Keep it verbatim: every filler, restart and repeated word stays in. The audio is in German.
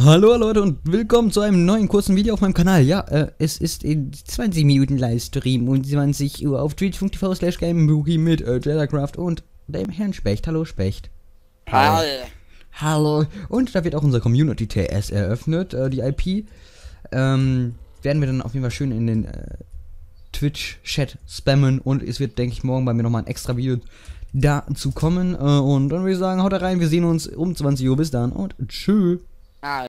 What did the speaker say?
Hallo Leute und willkommen zu einem neuen kurzen Video auf meinem Kanal. Ja, äh, es ist in zwanzig Minuten Livestream um zwanzig Uhr auf twitch punkt t v slash gameboogie mit äh, Jellercraft und dem Herrn Specht. Hallo Specht. Hi. Hallo. Und da wird auch unser Community T S eröffnet, äh, die I P. Ähm, werden wir dann auf jeden Fall schön in den äh, Twitch-Chat spammen und es wird, denke ich, morgen bei mir nochmal ein extra Video dazu kommen. Äh, und dann würde ich sagen, haut rein, wir sehen uns um zwanzig Uhr. Bis dann und tschüss. Ah.